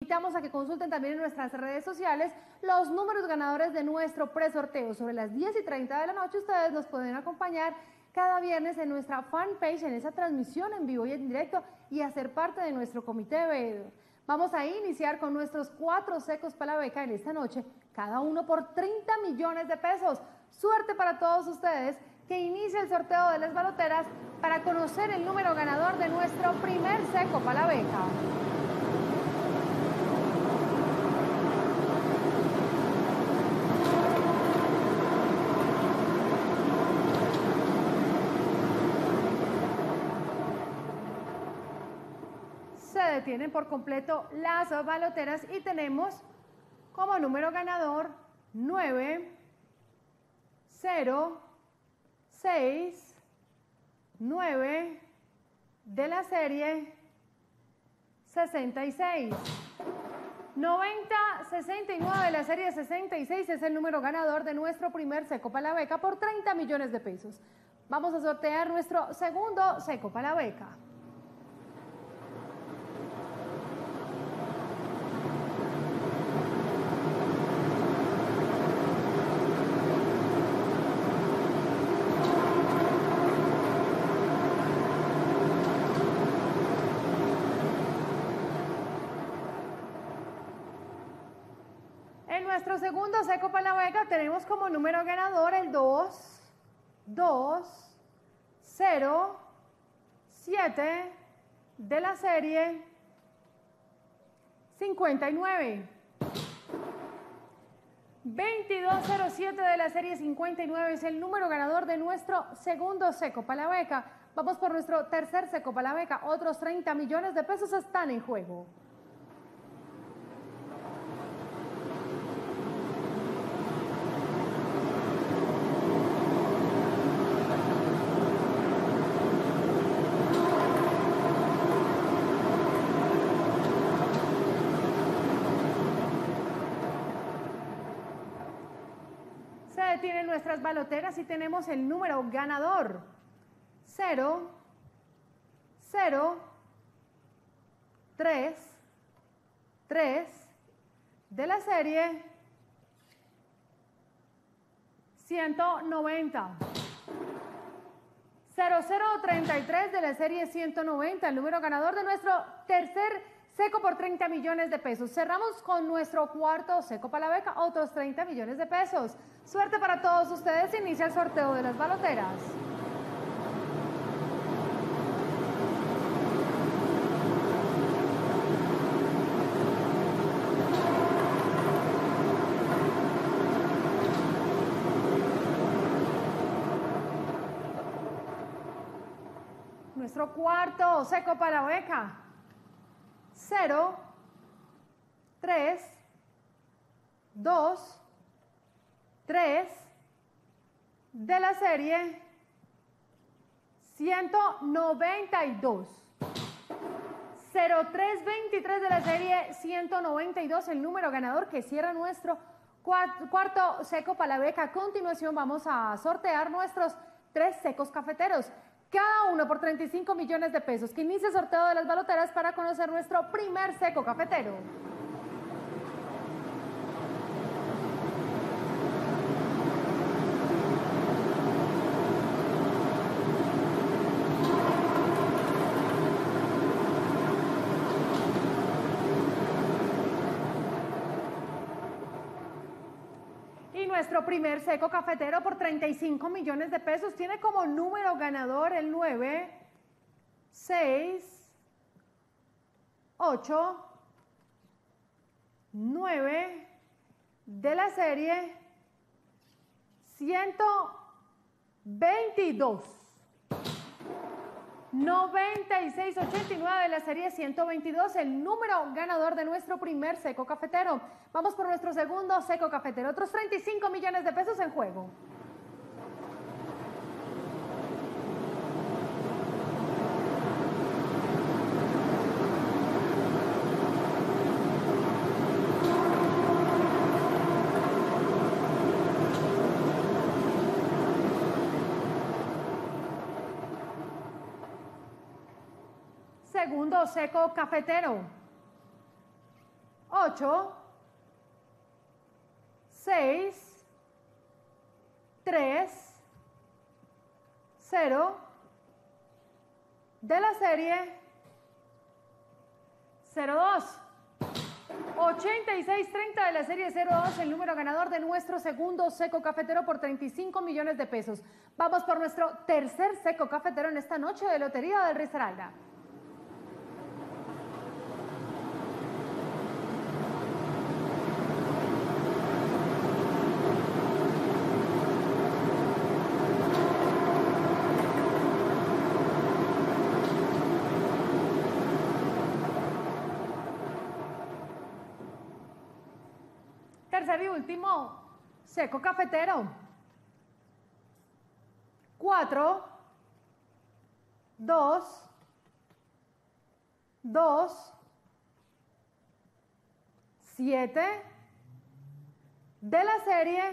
invitamos a que consulten también en nuestras redes sociales los números ganadores de nuestro presorteo. Sobre las 10:30 de la noche ustedes nos pueden acompañar cada viernes en nuestra fanpage, en esa transmisión en vivo y en directo, y hacer parte de nuestro comité de veedor. Vamos a iniciar con nuestros 4 secos para la beca en esta noche, cada uno por 30 millones de pesos. Suerte para todos ustedes, que inicie el sorteo de las baloteras para conocer el número ganador de nuestro primer seco para la beca. Se detienen por completo las baloteras y tenemos como número ganador 9, 0, 6, 9 de la serie 66. 9069 de la serie 66 es el número ganador de nuestro primer seco para la beca por 30 millones de pesos. Vamos a sortear nuestro segundo seco para la beca. Nuestro segundo seco para la beca tenemos como número ganador el 2, 2, 0, 7 de la serie 59. 2207 de la serie 59 es el número ganador de nuestro segundo seco para la beca. Vamos por nuestro tercer seco para la beca. Otros 30 millones de pesos están en juego. Tienen nuestras baloteras y tenemos el número ganador 0, 0, 3, 3 de la serie 190. 0033 de la serie 190, el número ganador de nuestro tercer seco por 30 millones de pesos. Cerramos con nuestro cuarto seco para la beca, otros 30 millones de pesos. Suerte para todos ustedes, inicia el sorteo de las baloteras. Nuestro cuarto seco para la beca. 0, 3, 2, 3 de la serie 192. 0323 de la serie 192, el número ganador que cierra nuestro cuarto seco para la beca. A continuación vamos a sortear nuestros 3 secos cafeteros, cada uno por 35 millones de pesos. Que inicie el sorteo de las baloteras para conocer nuestro primer seco cafetero. Nuestro primer seco cafetero por 35 millones de pesos tiene como número ganador el 9, 6, 8, 9 de la serie 122. 9689 de la serie 122, el número ganador de nuestro primer seco cafetero. Vamos por nuestro segundo seco cafetero, otros 35 millones de pesos en juego. Segundo seco cafetero. 8, 6, 3, 0 de la serie 02. 8630 de la serie 02, el número ganador de nuestro segundo seco cafetero por 35 millones de pesos. Vamos por nuestro tercer seco cafetero en esta noche de Lotería del Risaralda. Tercer y último seco cafetero. 4, 2, 2, 7 de la serie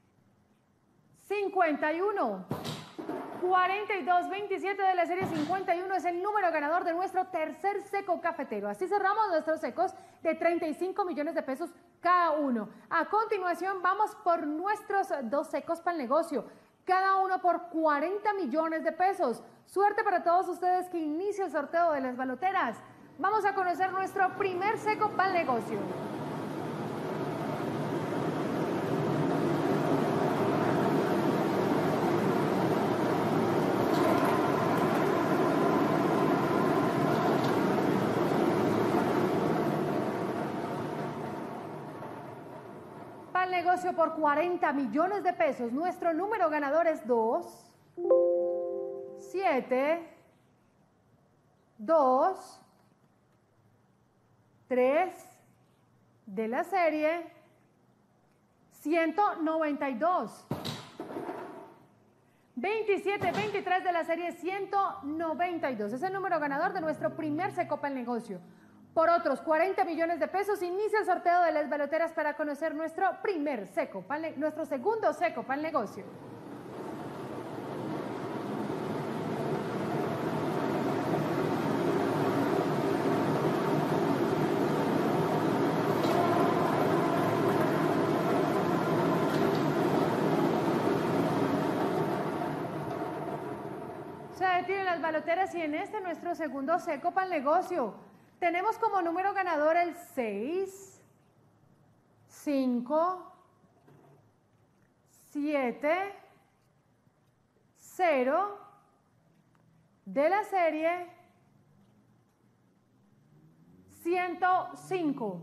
51. 4227 de la serie 51 es el número ganador de nuestro tercer seco cafetero. Así cerramos nuestros secos de 35 millones de pesos cada uno. A continuación vamos por nuestros dos secos para el negocio, cada uno por 40 millones de pesos. Suerte para todos ustedes que inicia el sorteo de las baloteras. Vamos a conocer nuestro primer seco para el negocio. Negocio por 40 millones de pesos. Nuestro número ganador es 2, 7, 2, 3 de la serie 192. 2723 de la serie 192. Es el número ganador de nuestro primer seco para el negocio. Por otros 40 millones de pesos inicia el sorteo de las baloteras para conocer nuestro primer seco, nuestro segundo seco para el negocio. Se detienen las baloteras y en este nuestro segundo seco para el negocio. Tenemos como número ganador el 6, 5, 7, 0 de la serie 105.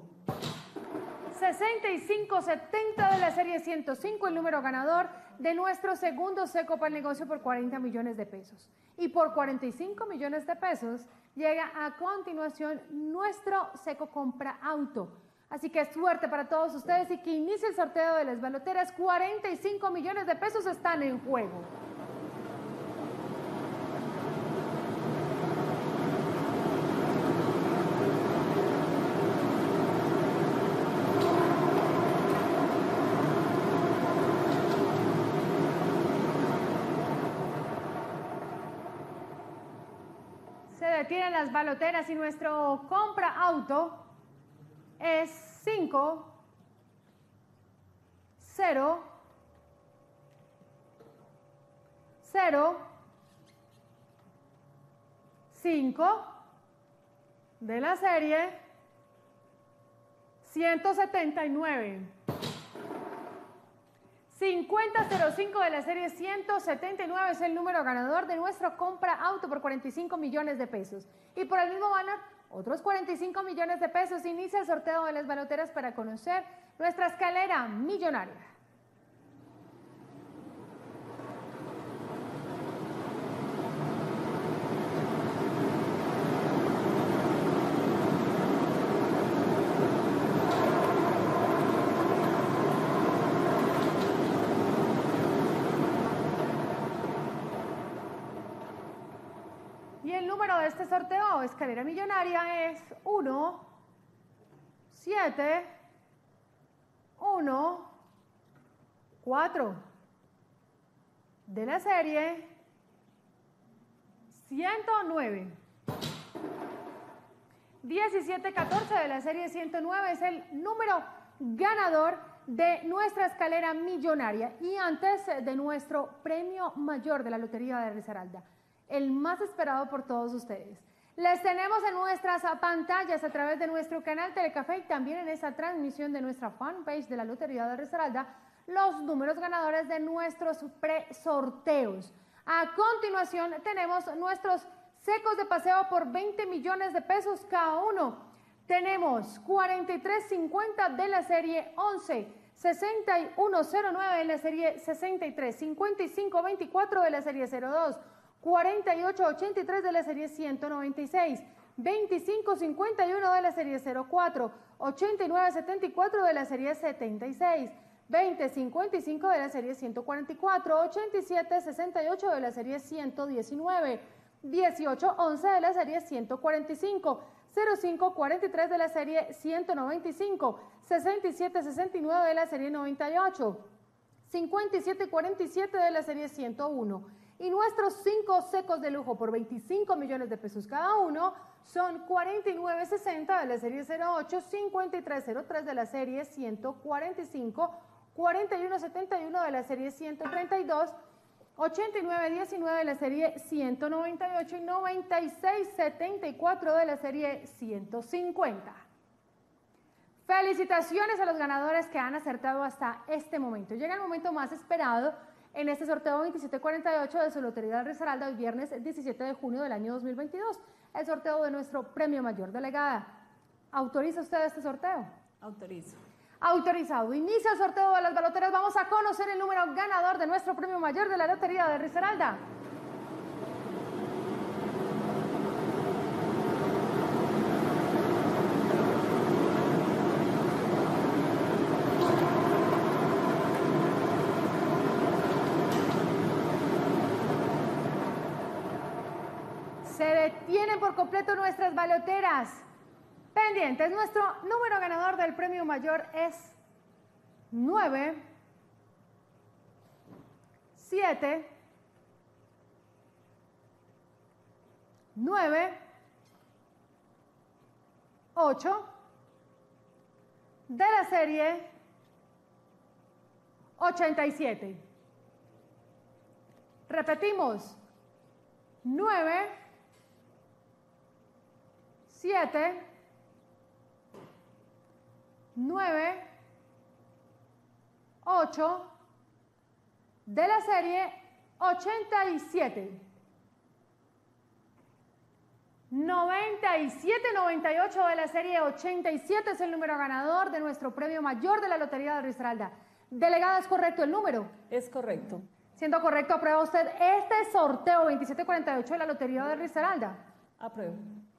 6570 de la serie 105, el número ganador de nuestro segundo seco para el negocio por 40 millones de pesos. Y por 45 millones de pesos llega a continuación nuestro seco compra auto. Así que suerte para todos ustedes y que inicie el sorteo de las baloteras. 45 millones de pesos están en juego. Se detienen las baloteras y nuestro compra auto es 5, 0, 0, 5 de la serie 179. 5005 de la serie 179 es el número ganador de nuestro compra auto por 45 millones de pesos. Y por el mismo banner, otros 45 millones de pesos. Inicia el sorteo de las baloteras para conocer nuestra escalera millonaria. Y el número de este sorteo, escalera millonaria, es 1, 7, 1, 4 de la serie 109. 1714 de la serie 109 es el número ganador de nuestra escalera millonaria y antes de nuestro premio mayor de la Lotería de Risaralda, el más esperado por todos ustedes. Les tenemos en nuestras pantallas a través de nuestro canal Telecafé y también en esta transmisión de nuestra fanpage de la Lotería de Risaralda los números ganadores de nuestros pre-sorteos. A continuación tenemos nuestros secos de paseo por 20 millones de pesos cada uno. Tenemos 4350 de la serie 11, 6109 de la serie 63, 5524 de la serie 02, 4883 de la serie 196, 2551 de la serie 04, 8974 de la serie 76, 2055 de la serie 144, 8768 de la serie 119, 1811 de la serie 145, 0543 de la serie 195, 6769 de la serie 98, 5747 de la serie 101. Y nuestros 5 secos de lujo por 25 millones de pesos cada uno son 4960 de la serie 08, 5303 de la serie 145, 4171 de la serie 132, 8919 de la serie 198 y 9674 de la serie 150. Felicitaciones a los ganadores que han acertado hasta este momento. Llega el momento más esperado en este sorteo 2748 de su Lotería de Risaralda, hoy viernes 17 de junio del año 2022, el sorteo de nuestro premio mayor. Delegada, ¿autoriza usted este sorteo? Autorizo. Autorizado. Inicia el sorteo de las baloteras. Vamos a conocer el número ganador de nuestro premio mayor de la Lotería de Risaralda. Se detienen por completo nuestras baloteras. Pendientes, nuestro número ganador del premio mayor es 9, 7, 9, 8 de la serie 87. Repetimos, 9, 7, 9, 8 de la serie 87. 9798 de la serie 87 es el número ganador de nuestro premio mayor de la Lotería de Risaralda. Delegada, ¿es correcto el número? Es correcto. Siendo correcto, ¿aprueba usted este sorteo 2748 de la Lotería de Risaralda? Apruebo.